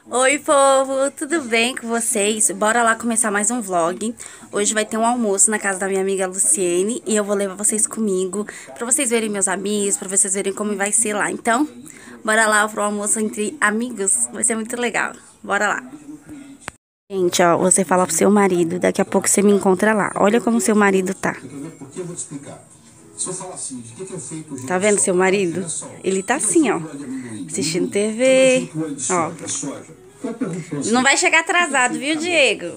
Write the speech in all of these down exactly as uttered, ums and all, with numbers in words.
Oi, povo, tudo bem com vocês? Bora lá começar mais um vlog. Hoje vai ter um almoço na casa da minha amiga Luciene e eu vou levar vocês comigo pra vocês verem meus amigos, pra vocês verem como vai ser lá. Então, bora lá pro almoço entre amigos, vai ser muito legal. Bora lá. Gente, ó, você fala pro seu marido, daqui a pouco você me encontra lá. Olha como seu marido tá. Tá vendo seu marido? Ele tá assim, ó, assistindo T V, ó. Não vai chegar atrasado, viu, Diego?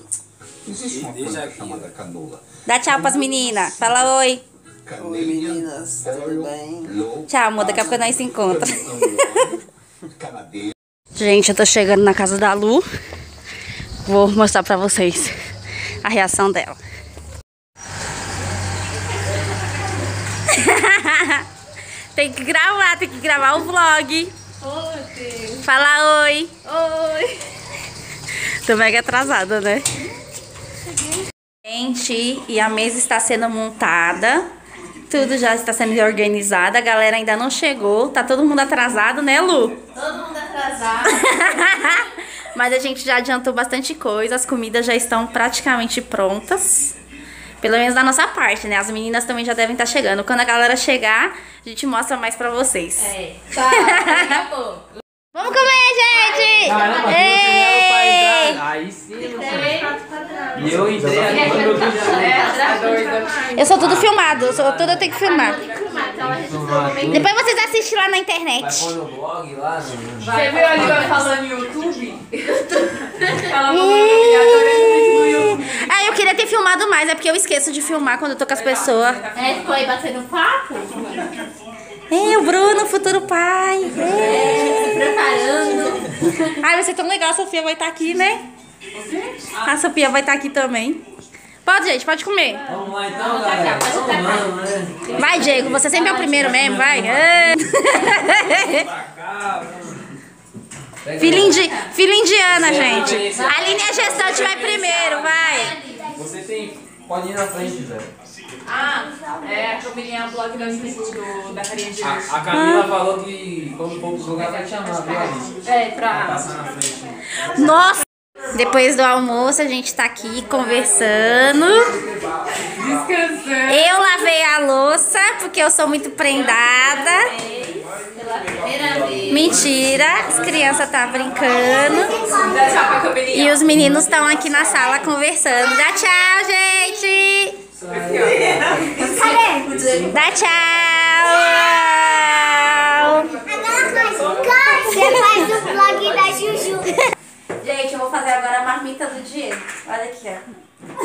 Dá tchau pras meninas. Fala oi. Oi, meninas. Tudo bem? Tchau, amor. Daqui a pouco nós se encontra. Gente, eu tô chegando na casa da Lu. Vou mostrar pra vocês a reação dela. Tem que gravar, tem que gravar o vlog. Oh, Deus. Fala oi. Oi. Tô mega atrasada, né? Gente, e a mesa está sendo montada. Tudo já está sendo organizado. A galera ainda não chegou. Tá todo mundo atrasado, né, Lu? Todo mundo atrasado. Mas a gente já adiantou bastante coisa. As comidas já estão praticamente prontas. Pelo menos da nossa parte, né? As meninas também já devem estar chegando. Quando a galera chegar, a gente mostra mais pra vocês. É. Tá, daqui a pouco. Vamos comer, gente! Caramba, Ei! aí sim, Tem. e eu entrei aqui quando eu vi. Eu sou tudo filmado, eu sou tudo eu tenho que filmar. Tem que filmar, então a gente precisa comer. Depois vocês assistem lá na Vai internet. pôr no blog lá, no... Você viu ali eu falando no YouTube? Ela falou Ah, eu queria ter filmado mais, é porque eu esqueço de filmar quando eu tô com as pessoas. É, ficou aí batendo papo? Ei, o Bruno, futuro pai. Ei. Preparando. Ai, vai ser tão legal, a Sofia vai estar aqui, né? A Sofia vai estar aqui também. Pode, gente, pode comer. Vamos lá então, galera. Vamos, vamos, né? Vai, Diego, você sempre é o primeiro mesmo, vai. É. Filha, indi filha indiana, gente. A linha gestante vai primeiro, vai. Você tem... Pode ir na frente, velho. Ah, é a Camilinha, o blog das meninas do, da carinha de A, hoje. a Camila falou que quando for pro lugar vai te chamar, viu, Alice? É, pra... Passar na frente. Nossa! Depois do almoço, a gente tá aqui conversando. Descansando. Eu lavei a louça, porque eu sou muito prendada. Pela primeira vez. Mentira, as crianças tá brincando. Dá tchau pra Camilinha. E os meninos estão aqui na sala conversando. Dá tchau, gente! Dá tchau! Você faz o vlog da Juju. Gente, eu vou fazer agora a marmita do Diego. Olha aqui, ó.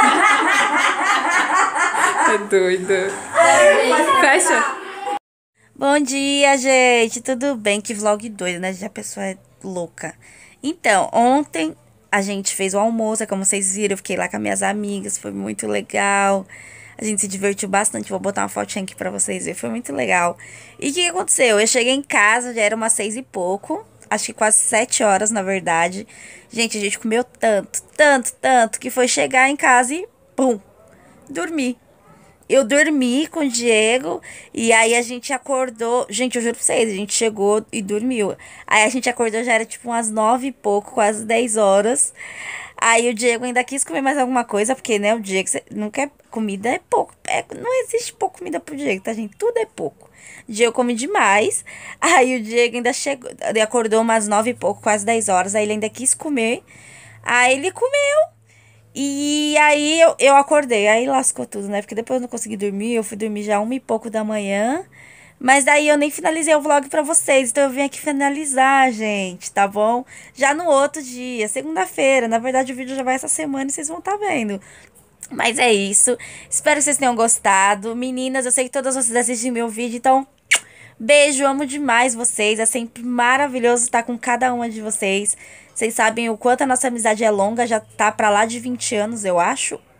É doida. Fecha. Bom dia, gente. Tudo bem? Que vlog doido, né? Já a pessoa é louca. Então, ontem a gente fez o almoço, como vocês viram. Eu fiquei lá com as minhas amigas. Foi muito legal. A gente se divertiu bastante. Vou botar uma fotinha aqui pra vocês verem. Foi muito legal. E o que aconteceu? Eu cheguei em casa, já era umas seis e pouco. Acho que quase sete horas, na verdade. Gente, a gente comeu tanto, tanto, tanto, que foi chegar em casa e, pum, dormi. Eu dormi com o Diego e aí a gente acordou. Gente, eu juro pra vocês, a gente chegou e dormiu. Aí a gente acordou, já era tipo umas nove e pouco, quase dez horas. Aí o Diego ainda quis comer mais alguma coisa, porque, né, o Diego não quer comida, é pouco. É, não existe pouco comida pro Diego, tá, gente? Tudo é pouco. O Diego come demais. Aí o Diego ainda chegou, ele acordou umas nove e pouco, quase dez horas. Aí ele ainda quis comer. Aí ele comeu. E aí eu, eu acordei. Aí lascou tudo, né? Porque depois eu não consegui dormir. Eu fui dormir já uma e pouco da manhã. Mas daí eu nem finalizei o vlog pra vocês. Então eu vim aqui finalizar, gente. Tá bom? Já no outro dia, segunda-feira. Na verdade o vídeo já vai essa semana e vocês vão estar vendo. Mas é isso. Espero que vocês tenham gostado. Meninas, eu sei que todas vocês assistem meu vídeo. Então, beijo. Amo demais vocês. É sempre maravilhoso estar com cada uma de vocês. Vocês sabem o quanto a nossa amizade é longa. Já tá pra lá de vinte anos, eu acho.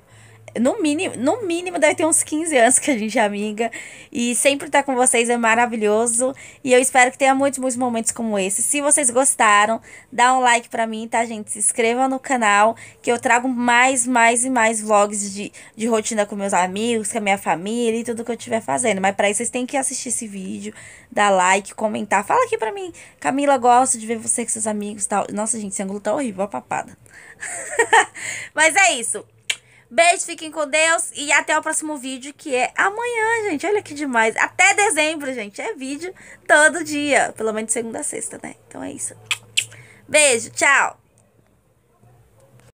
no mínimo, no mínimo deve ter uns quinze anos que a gente é amiga. E sempre estar com vocês é maravilhoso. E eu espero que tenha muitos, muitos momentos como esse. Se vocês gostaram, dá um like pra mim, tá, gente? Se inscreva no canal, que eu trago mais, mais e mais vlogs de, de rotina com meus amigos, com a minha família e tudo que eu estiver fazendo. Mas pra isso vocês têm que assistir esse vídeo, dar like, comentar. Fala aqui pra mim, Camila, gosto de ver você com seus amigos e tal. Nossa, gente, esse ângulo tá horrível, a papada. Mas é isso. Beijo, fiquem com Deus e até o próximo vídeo, que é amanhã, gente. Olha que demais. Até dezembro, gente. É vídeo todo dia. Pelo menos de segunda a sexta, né? Então é isso. Beijo, tchau.